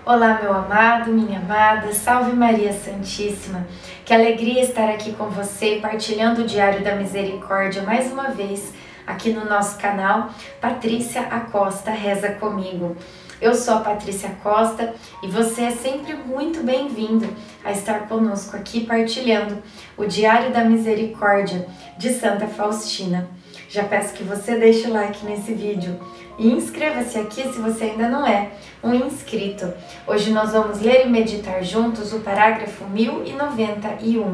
Olá, meu amado, minha amada, salve Maria Santíssima. Que alegria estar aqui com você, partilhando o Diário da Misericórdia mais uma vez aqui no nosso canal. Patrícia Acosta reza comigo. Eu sou a Patrícia Acosta e você é sempre muito bem-vindo a estar conosco aqui partilhando o Diário da Misericórdia de Santa Faustina. Já peço que você deixe o like nesse vídeo e inscreva-se aqui se você ainda não é um inscrito. Hoje nós vamos ler e meditar juntos o parágrafo 1091.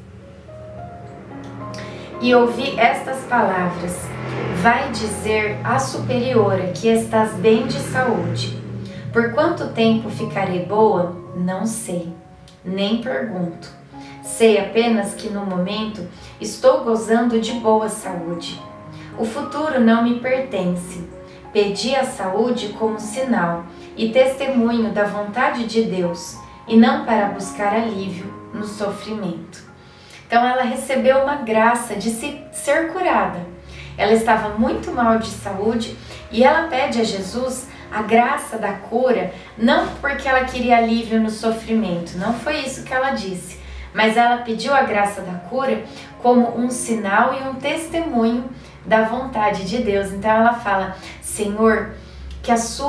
E ouvi estas palavras: vai dizer à superiora que estás bem de saúde. Por quanto tempo ficarei boa? Não sei, nem pergunto. Sei apenas que no momento estou gozando de boa saúde. O futuro não me pertence. Pedi a saúde como sinal e testemunho da vontade de Deus, e não para buscar alívio no sofrimento. Então ela recebeu uma graça de ser curada. Ela estava muito mal de saúde e ela pede a Jesus a graça da cura, não porque ela queria alívio no sofrimento, não foi isso que ela disse, mas ela pediu a graça da cura como um sinal e um testemunho da vontade de Deus. Então ela fala: Senhor, que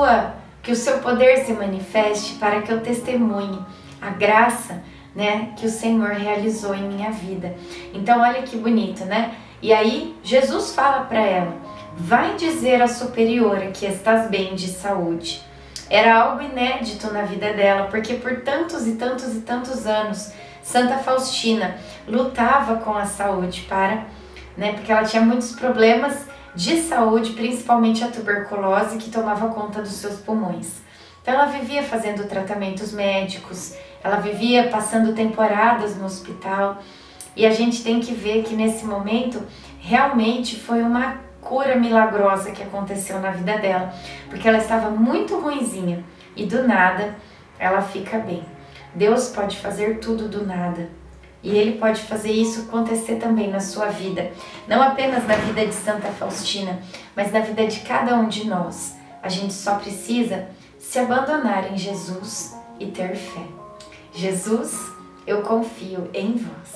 o seu poder se manifeste para que eu testemunhe a graça, que o Senhor realizou em minha vida. Então olha que bonito, né? E aí Jesus fala para ela: vai dizer à superiora que estás bem de saúde. Era algo inédito na vida dela, porque por tantos e tantos e tantos anos Santa Faustina lutava com a saúde porque ela tinha muitos problemas de saúde, principalmente a tuberculose, que tomava conta dos seus pulmões. Então ela vivia fazendo tratamentos médicos, ela vivia passando temporadas no hospital, e a gente tem que ver que nesse momento realmente foi uma cura milagrosa que aconteceu na vida dela, porque ela estava muito ruinzinha e do nada ela fica bem. Deus pode fazer tudo do nada. E Ele pode fazer isso acontecer também na sua vida. Não apenas na vida de Santa Faustina, mas na vida de cada um de nós. A gente só precisa se abandonar em Jesus e ter fé. Jesus, eu confio em vós.